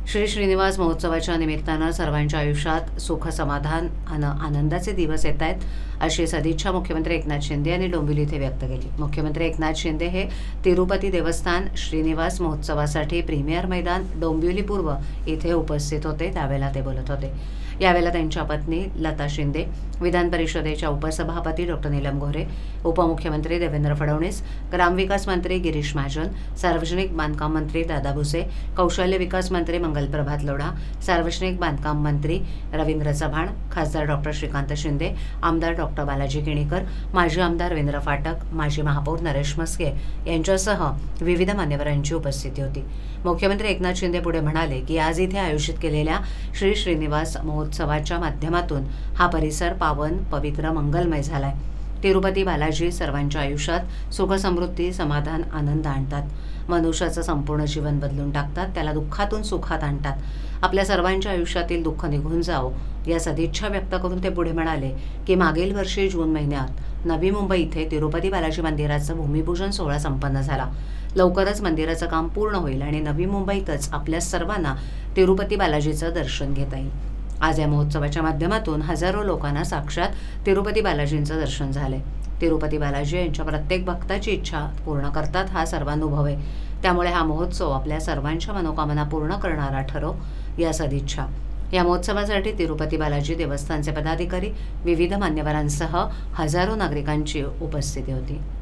श्री श्रीनिवास महोत्सवाच्या निमित्तानं सर्वांच्या आयुष्यात सुख समाधान आणि आनंदाचे दिवस येत आहेत अशी सदिच्छा मुख्यमंत्री एकनाथ शिंदे यांनी डोंबिवली येथे व्यक्त केली। मुख्यमंत्री एकनाथ शिंदे हे तिरुपती देवस्थान श्रीनिवास महोत्सवासाठी प्रीमियर मैदान डोंबिवली पूर्व येथे उपस्थित होते, त्यावेळेला ते बोलत होते। यावेळेला त्यांच्या पत्नी लता शिंदे, विधान परिषदेच्या उपसभापती डॉक्टर नीलम गोरे, उपमुख्यमंत्री देवेंद्र फडणवीस, ग्रामविकास मंत्री गिरीश महाजन, सार्वजनिक बांधकाम मंत्री दादा भुसे, कौशल्य विकास मंत्री मंगल प्रभात लोढा, सार्वजनिक बांधकाम मंत्री रवींद्र चव्हाण, खासदार डॉक्टर श्रीकांत शिंदे, आमदार डॉक्टर बालाजी किणीकर, माजी आमदार रवींद्र फाटक, माजी महापौर नरेश मस्के यांच्यासह विविध मान्यवरांची उपस्थिती होती। मुख्यमंत्री एकनाथ शिंदे पुढे म्हणाले की आज इथे आयोजित केलेल्या श्री श्रीनिवास महोत्सवाच्या माध्यमातून हा परिसर पावन, पवित्र, मंगलमय झालाय। तिरुपती बालाजी सर्वांच्या आयुष्यात सुख, समृद्धी, समाधान, आनंद आणतात। मनुष्याचं संपूर्ण जीवन बदलून टाकतात, त्याला दुःखातून सुखात आणतात। आपल्या सर्वांच्या आयुष्यातील दुःख निघून जावो या सदिच्छा व्यक्त करून ते पुढे म्हणाले की मागील वर्षी जून महिन्यात नवी मुंबई इथे तिरुपती बालाजी मंदिराचं भूमिपूजन सोहळा संपन्न झाला। लवकरच मंदिराचं काम पूर्ण होईल आणि नवी मुंबईतच आपल्या सर्वांना तिरुपती बालाजीचं दर्शन घेता येईल। आज या महोत्सवाच्या माध्यमातून हजारो लोकांना साक्षात तिरुपती बालाजींचं दर्शन झाले। तिरुपती बालाजी यांच्या प्रत्येक भक्ताची इच्छा पूर्ण करतात हा सर्वानुभव आहे, त्यामुळे हा महोत्सव आपल्या सर्वांच्या मनोकामना पूर्ण करणारा ठरो या सदिच्छा। या महोत्सवासाठी तिरुपती बालाजी देवस्थानचे पदाधिकारी, विविध मान्यवरांसह हजारो नागरिकांची उपस्थिती होती।